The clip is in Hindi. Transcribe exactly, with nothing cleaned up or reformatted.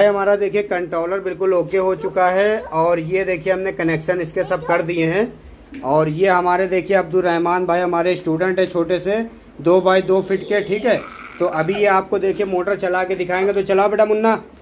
हमारा देखिए कंट्रोलर बिल्कुल ओके हो चुका है और ये देखिए हमने कनेक्शन इसके सब कर दिए हैं। और ये हमारे देखिए अब्दुल रहमान भाई हमारे स्टूडेंट है छोटे से, दो बाई दो फीट के, ठीक है। तो अभी ये आपको देखिए मोटर चला के दिखाएंगे, तो चलाओ बेटा मुन्ना।